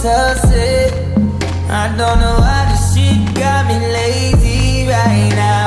toss it. I don't know why this shit got me lazy right now.